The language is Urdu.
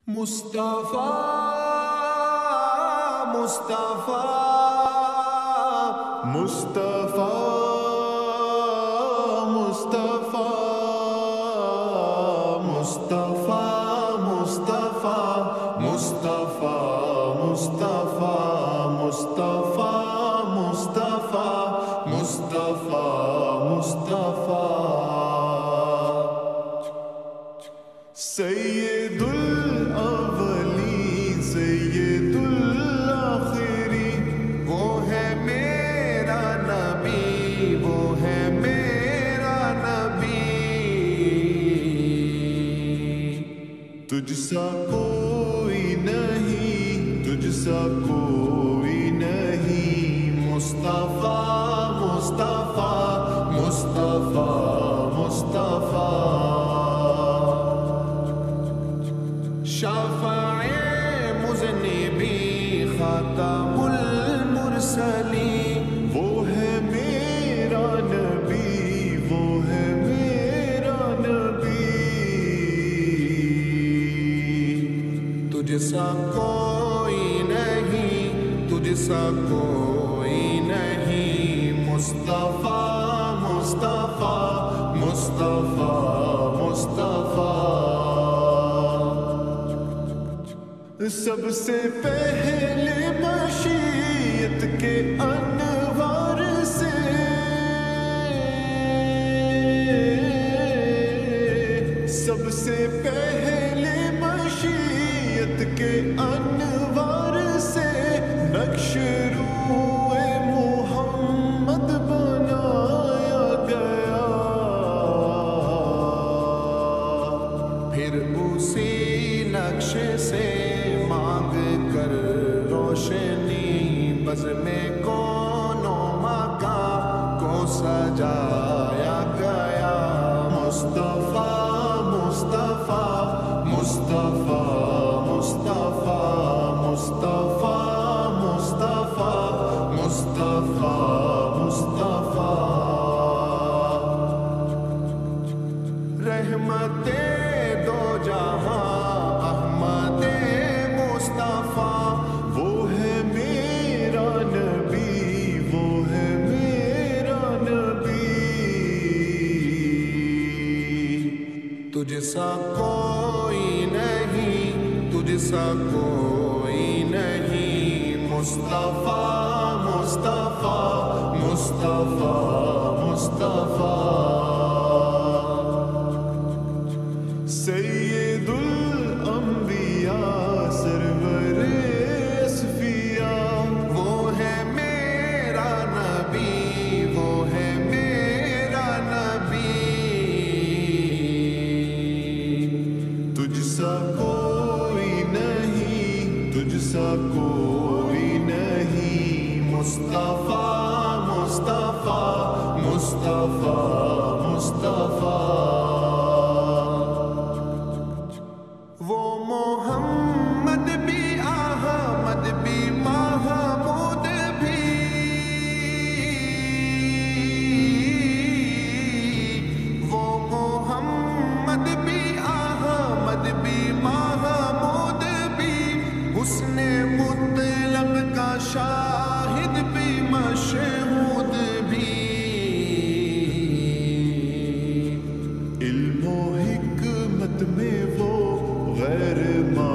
مصطفیٰ مصطفیٰ مصطفیٰ مصطفیٰ مصطفیٰ مصطفیٰ مصطفیٰ مصطفیٰ مصطفیٰ مصطفیٰ مصطفیٰ مصطفیٰ سید الاولین سید الاخرین وہ ہے میرا نبی، وہ ہے میرا نبی، تجھ سا کوئی نہیں، تجھ سا کوئی نہیں، مصطفیٰ مصطفیٰ مصطفیٰ مصطفیٰ شفاع مذنبی خاتم المرسلین وہ ہے میرا نبی، وہ ہے میرا نبی، تجھ سا کوئی نہیں، تجھ سا کوئی نہیں، مصطفیٰ مصطفیٰ مصطفیٰ مصطفیٰ سب سے پہلے مشیت کے انوار سے سب سے پہلے مشیت کے انوار سے نقش روح محمد بنایا گیا، پھر اسی نقش سے مانگ کر روشنی بزم کون و مکان کو سجایا گیا، مصطفیٰ مصطفیٰ مصطفیٰ مصطفیٰ مصطفیٰ مصطفیٰ مصطفیٰ مصطفیٰ رحمت دو جہاں احمد مصطفیٰ وہ ہے میرا نبی، وہ ہے میرا نبی، تجھ سا کوئی نہیں، تجھ سا کوئی نہیں، مصطفیٰ مصطفیٰ مصطفیٰ مصطفیٰ سید الانبیاء سرور اصفیاء وہ ہے میرا نبی، وہ ہے میرا نبی، تجھ سا کوئی نہیں، تجھ سا کوئی نہیں، مصطفیٰ مصطفیٰ مصطفیٰ مصطفیٰ وہ محمد بھی احمد بھی محمود بھی وہ محمد بھی احمد بھی محمود بھی حسن مطلق کا شاہد بھی مشہود بھی علم و حکمت میں وہ غیر